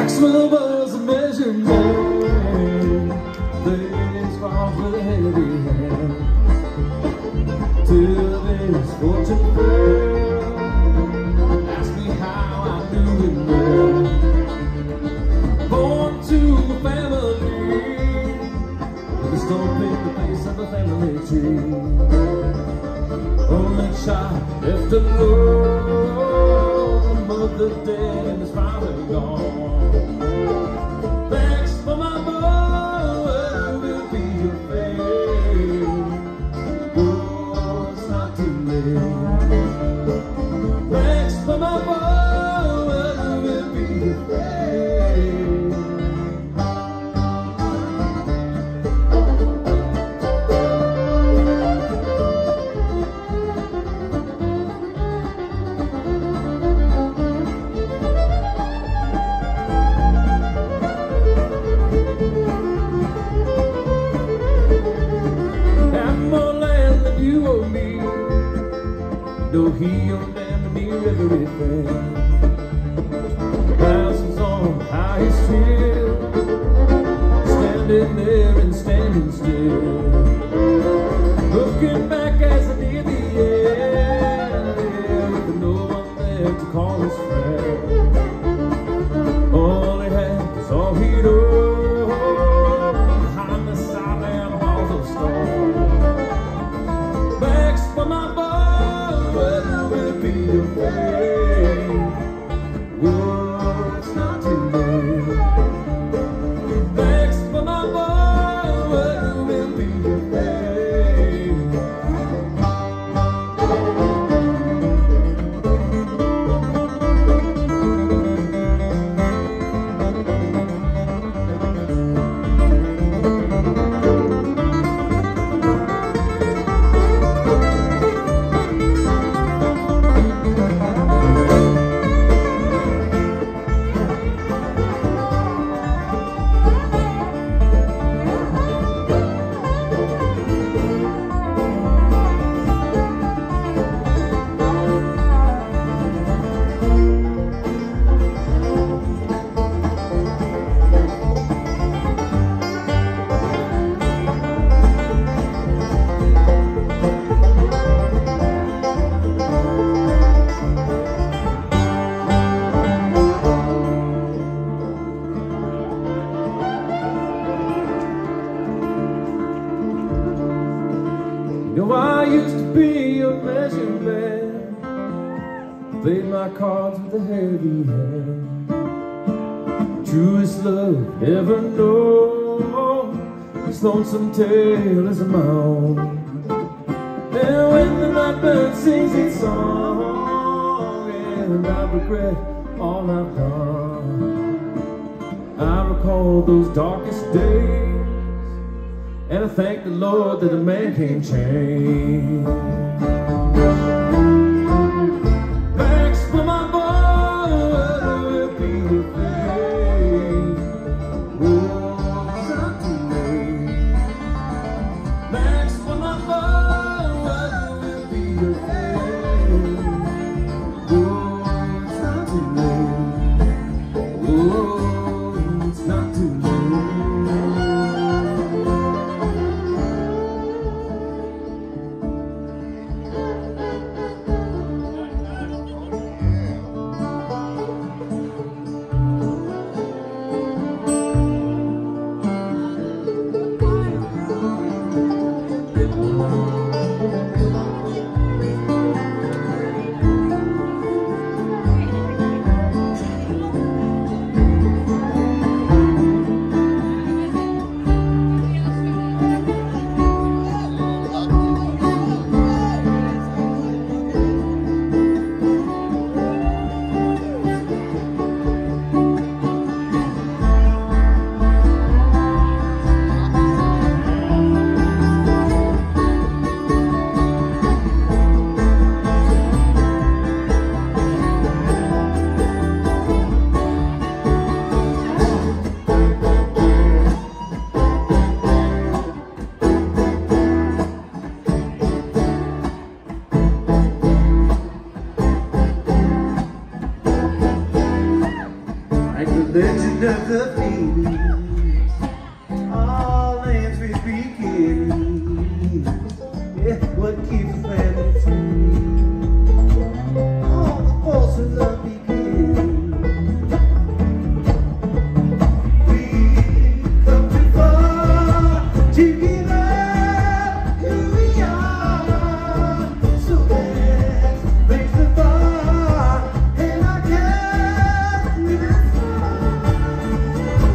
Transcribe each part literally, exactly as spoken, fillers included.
Maxwell was a measuring man, things crossed with a heavy hand, till his fortune fell. Ask me how I knew him well. Born to a family with a stump in the face of a family tree. Only child left alone, the mother dead and his father gone. Thanks for my boy, what will be your fate? Oh, it's not too late. Thanks for my boy, what will be your fate? Though he owned damn near everything, houses on high hill, standing there and standing still, looking back as I near the end, with no one there to call his friend. All he had was all he'd own, behind the silent walls of stone. Thanks for my boy, what will be your fate? Oh, it's not too late. Thanks for my boy, what will be your fate? You know, I used to be a measuring man, played my cards with a heavy hand. Truest love ever known, this lonesome tale is my own. And when the nightbird sings its song, and I regret all I've done, I recall those darkest days, and I thank the Lord that a man can't change. Thanks for my boy, what will be your fate? Oh, it's not too late. Thanks for my boy, what will be your fate? Oh, it's not too late. Oh, it's not too late. of the feelings, all ends with beginnings. Yeah, what keeps the planet free? All the forces of beginning. We've come too far to give up who we are. So let's raise the bar and our cup with a smile.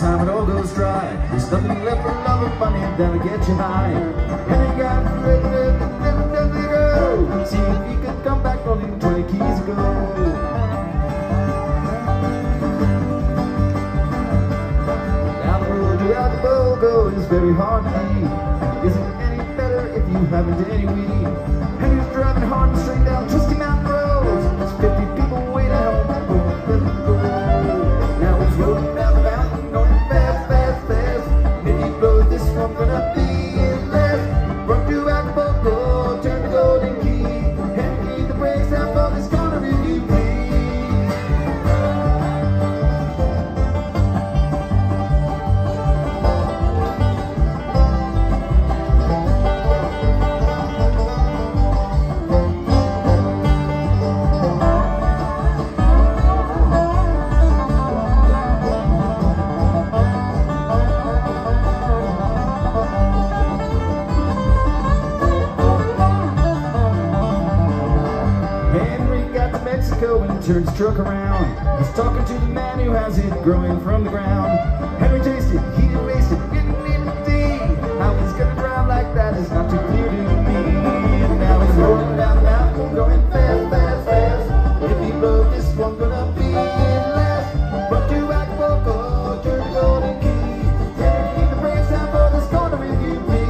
time it all goes dry. There's nothing left for love and money that'll get you high. Henry got ready to go. See if he could come back only twenty keys ago. Down the road to Acapulco is very hard to leave. Isn't any better if you haven't any weed. Henry's driving hard and straight down twisty mountain roads. There's fifty people waiting home for him to go. Now he's rolling down the mountain, going fast, fast, fast. If he blows this one, gonna be his last. Run to Acapulco, turn the Golden Key. Henry, the brakes out for this corner if you please. And turns his truck around. He's talking to the man who has it growing from the ground. Henry tasted, he didn't waste it, didn't even see how he's gonna drive like that is not too clear to me. Now he's rolling down the mountain, going fast, fast, fast. If he blows this one, gonna be his last. Run to Acapulco, turn the Golden Key. Henry, the brakes out for this corner if you please.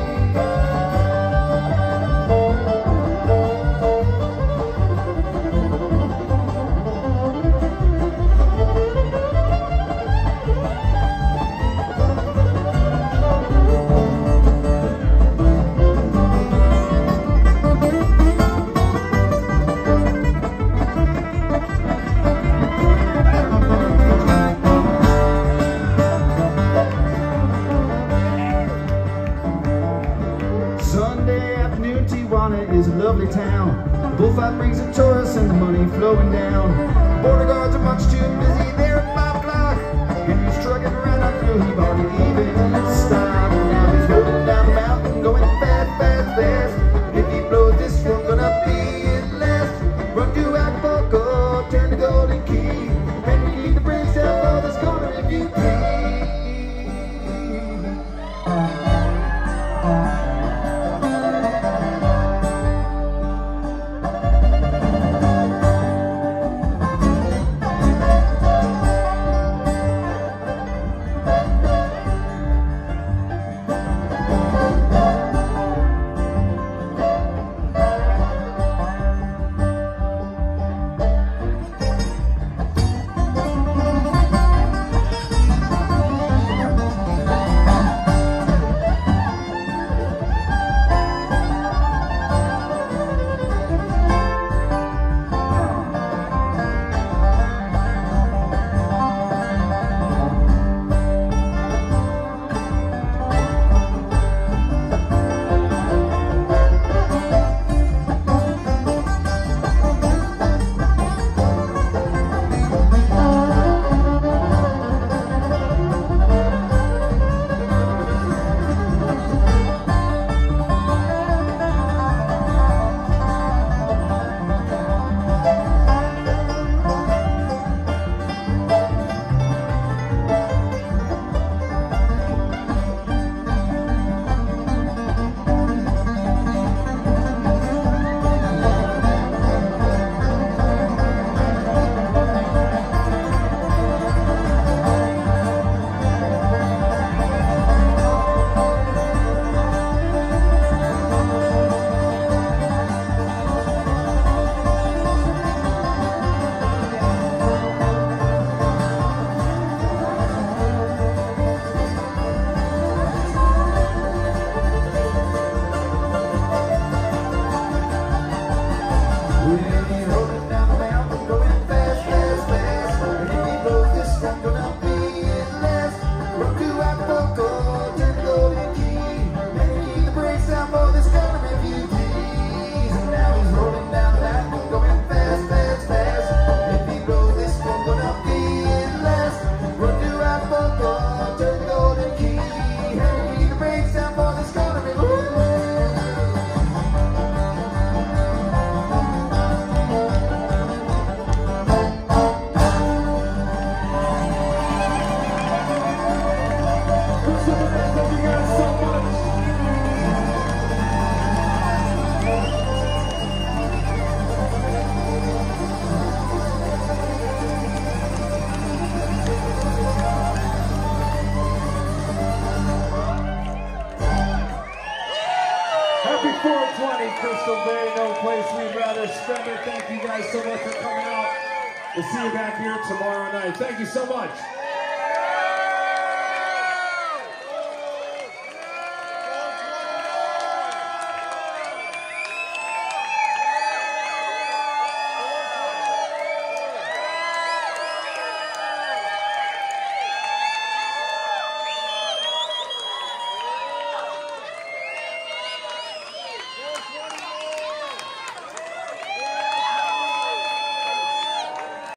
Sunday afternoon, Tijuana is a lovely town. The bullfight brings the tourists and the money flowing down. Border guards are much too busy there at five o'clock. Henry's trucking around out through, he hardly even stop. Now he's rolling down the mountain, going fast, fast, fast. If he blows this one, gonna be his last. Run to Acapulco, turn the Golden Key. Henry, keep the brakes out for this corner if you please. Happy four twenty, Crystal Bay, no place we'd rather spend it. Thank you guys so much for coming out. We'll see you back here tomorrow night. Thank you so much.